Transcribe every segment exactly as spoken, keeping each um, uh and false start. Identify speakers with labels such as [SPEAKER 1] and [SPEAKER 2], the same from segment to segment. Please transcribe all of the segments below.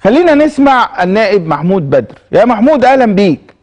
[SPEAKER 1] خلينا نسمع النائب محمود بدر. يا محمود اهلا بيك.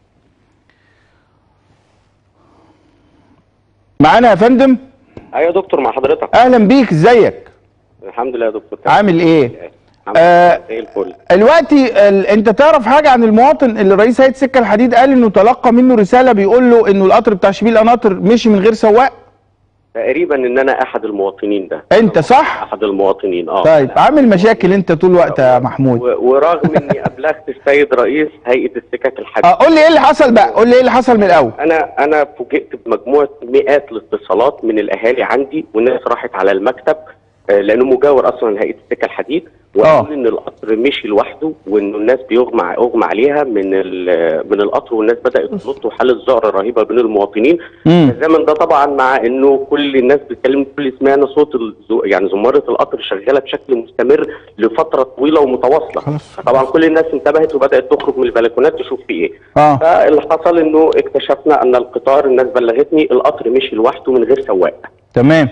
[SPEAKER 1] معانا يا فندم؟
[SPEAKER 2] ايوه يا دكتور مع حضرتك.
[SPEAKER 1] اهلا بيك، ازيك؟
[SPEAKER 2] الحمد لله يا دكتور.
[SPEAKER 1] عامل ايه؟
[SPEAKER 2] آه زي الفل.
[SPEAKER 1] دلوقتي ال... انت تعرف حاجه عن المواطن اللي رئيس هيئه سكه الحديد قال انه تلقى منه رساله بيقول له انه القطر بتاع شبيل قناطر مشي من غير سواق؟
[SPEAKER 2] تقريبا ان انا احد المواطنين ده.
[SPEAKER 1] انت صح؟
[SPEAKER 2] احد المواطنين اه.
[SPEAKER 1] طيب عامل مشاكل انت طول الوقت يا محمود.
[SPEAKER 2] ورغم اني ابلغت السيد رئيس هيئه السكك الحديد.
[SPEAKER 1] اه قول لي ايه اللي حصل بقى، قول لي ايه اللي حصل من الاول.
[SPEAKER 2] انا انا فوجئت بمجموعه مئات الاتصالات من الاهالي عندي، والناس راحت على المكتب لانه مجاور اصلا لهيئه السكه الحديد، وقالوا ان القطر مشي لوحده وانه الناس بيغمى اغمى عليها من من القطر، والناس بدات تنط وحاله ذعر رهيبه بين المواطنين. الزمن ده طبعا مع انه كل الناس بتتكلم، كل سمعنا صوت يعني زماره القطر شغاله بشكل مستمر لفتره طويله ومتواصله. طبعا كل الناس انتبهت وبدات تخرج من البلكونات تشوف في ايه. آه. فاللي حصل انه اكتشفنا ان القطار، الناس بلغتني، القطر مشي لوحده من غير سواق.
[SPEAKER 1] تمام.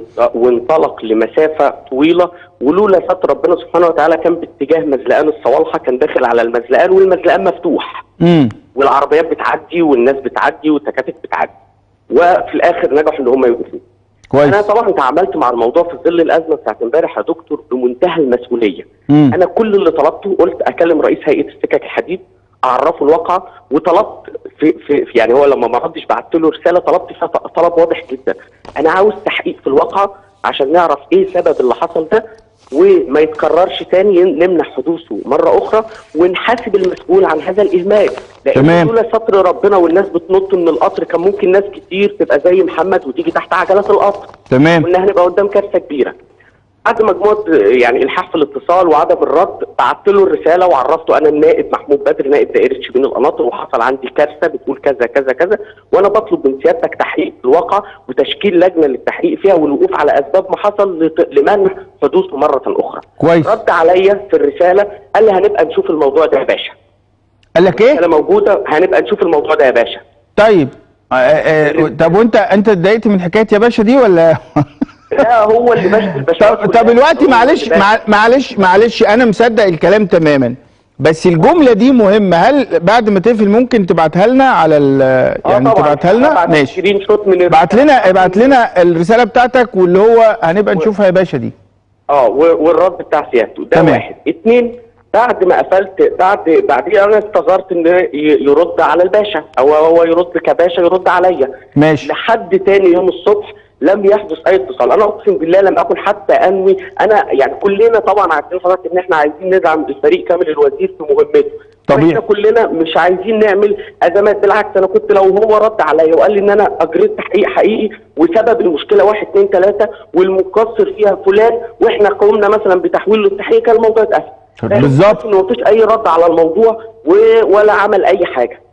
[SPEAKER 2] وانطلق لمسافه طويله، ولولا ستر ربنا سبحانه وتعالى كان باتجاه مزلقان الصوالحه، كان داخل على المزلقان والمزلقان مفتوح. امم والعربيات بتعدي والناس بتعدي والتكاتك بتعدي، وفي الاخر نجحوا ان هم يوقفوا. كويس. انا طبعا تعاملت مع الموضوع في ظل الازمه بتاعت امبارح يا دكتور بمنتهى المسؤوليه. مم. انا كل اللي طلبته قلت اكلم رئيس هيئه السكك الحديد اعرفه الواقعه، وطلبت في, في, في يعني هو لما ما ردش بعت له رساله طلبت فيها طلب واضح جدا. انا عاوز تحقيق في الواقعه عشان نعرف ايه سبب اللي حصل ده وما يتكررش تاني، نمنع حدوثه مره اخرى ونحاسب المسؤول عن هذا الاهمال. لان لولا ستر ربنا والناس بتنط من القطر كان ممكن ناس كتير تبقى زي محمد وتيجي تحت عجلات القطر.
[SPEAKER 1] تمام.
[SPEAKER 2] وان هنبقى قدام كارثه كبيره. بعد مجموعه يعني الحاح في الاتصال وعدم الرد، بعت له الرساله وعرفته انا النائب محمود بدر نائب دائره شبين القناطر، وحصل عندي كارثه بتقول كذا كذا كذا، وانا بطلب من سيادتك تحقيق الواقع وتشكيل لجنه للتحقيق فيها والوقوف على اسباب ما حصل لمنع حدوثه مره اخرى.
[SPEAKER 1] كويس.
[SPEAKER 2] رد عليا في الرساله قال لي هنبقى نشوف الموضوع ده يا باشا.
[SPEAKER 1] قال لك ايه؟
[SPEAKER 2] الرساله موجوده، هنبقى نشوف الموضوع ده يا باشا.
[SPEAKER 1] طيب آه آه طب وانت انت اتضايقت من حكايه يا باشا دي ولا؟
[SPEAKER 2] لا هو اللي ماشي الباشا.
[SPEAKER 1] طب, طب دلوقتي معلش معلش معلش انا مصدق الكلام تماما، بس الجمله دي مهمه. هل بعد ما تقفل ممكن تبعتها لنا على ال يعني تبعتها لنا؟ ماشي. ابعت لنا ابعت لنا الرساله بتاعتك واللي هو هنبقى نشوفها يا باشا دي.
[SPEAKER 2] اه والرد بتاع سيادته ده. تمام. واحد. اتنين، بعد ما قفلت بعد بعديها انا انتظرت ان يرد على الباشا او هو يرد كباشا يرد عليا.
[SPEAKER 1] ماشي.
[SPEAKER 2] لحد تاني يوم الصبح لم يحدث اي اتصال. انا اقسم بالله لم اكن حتى انوي. انا يعني كلنا طبعا عارفين حضرتك ان احنا عايزين ندعم الفريق كامل الوزير في مهمته. طبيعي. احنا كلنا مش عايزين نعمل ازمات، بالعكس انا كنت لو هو رد عليا وقال لي ان انا اجريت تحقيق حقيقي وسبب المشكله واحد اتنين تلاته والمقصر فيها فلان واحنا قمنا مثلا بتحويل للتحقيق، كان الموضوع اتقفل.
[SPEAKER 1] بالظبط.
[SPEAKER 2] انه مفيش اي رد على الموضوع ولا عمل اي حاجه.